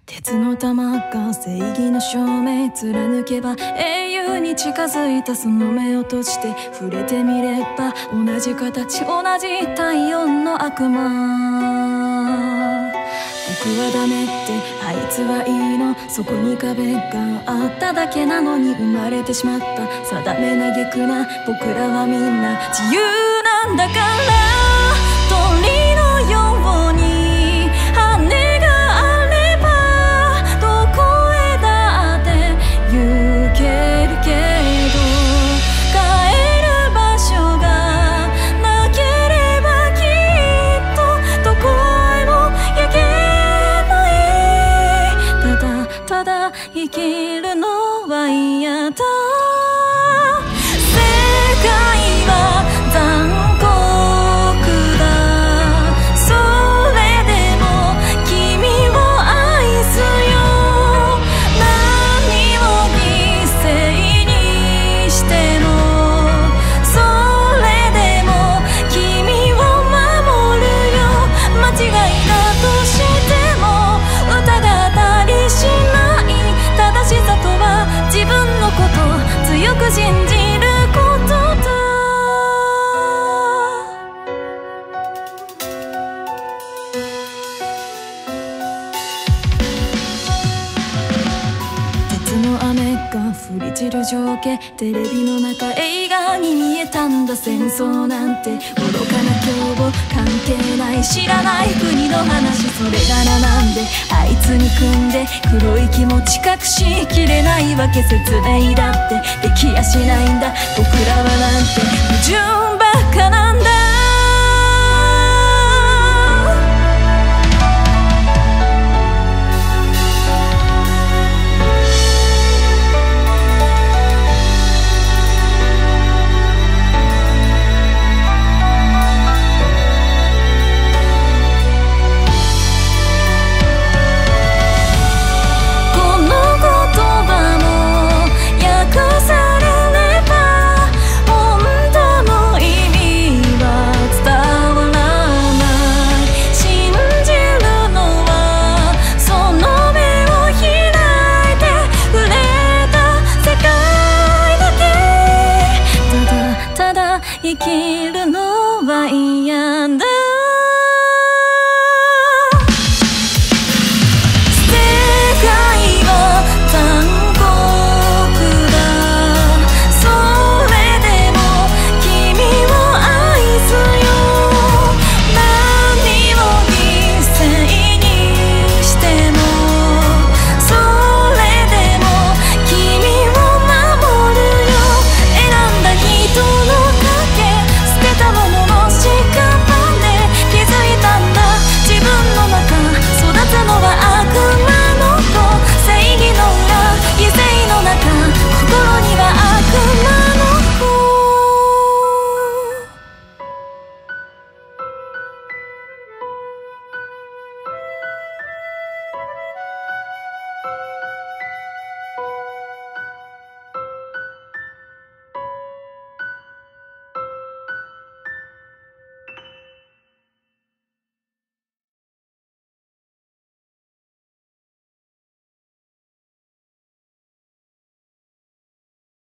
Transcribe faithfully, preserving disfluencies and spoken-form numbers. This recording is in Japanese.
鉄の玉が正義の証明貫けば永遠に近づいたその目を閉じて触れてみれば同じ形同じ体温の悪魔。僕はダメってあいつはいいのそこに壁があっただけなのに生まれてしまった定めな逆な僕らはみんな自由なんだから鳥のように羽があればどこへだって行けるけど帰る場所がなければきっとどこへも行けないただただ生きるのは嫌だ世界は残酷だそれでも君を愛すよ何を犠牲にしてもそれでも君を守るよ間違いだとしても疑ったりしない正しさとは自分のこと強く信じることだ鉄の雨が降り散る情景テレビの中映画に見えたんだ戦争なんて愚かな凶暴関係ない知らない国の話それならなんであいつに組んで黒い気持ち隠しきれないわけ説明だってできやしないんだ僕らはなんて矛盾ばっかなんだ生き